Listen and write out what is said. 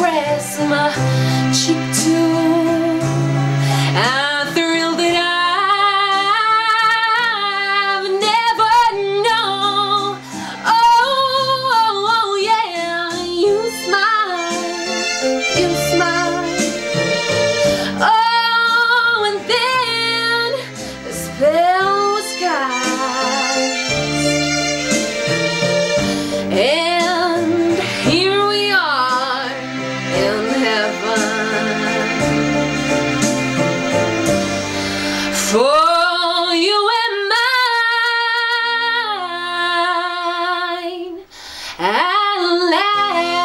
press my cheek to. I'm thrilled that I've never known. Oh yeah, you smile, you smile. Oh, and then the spell was cast, and here we are in heaven. For you and mine at last.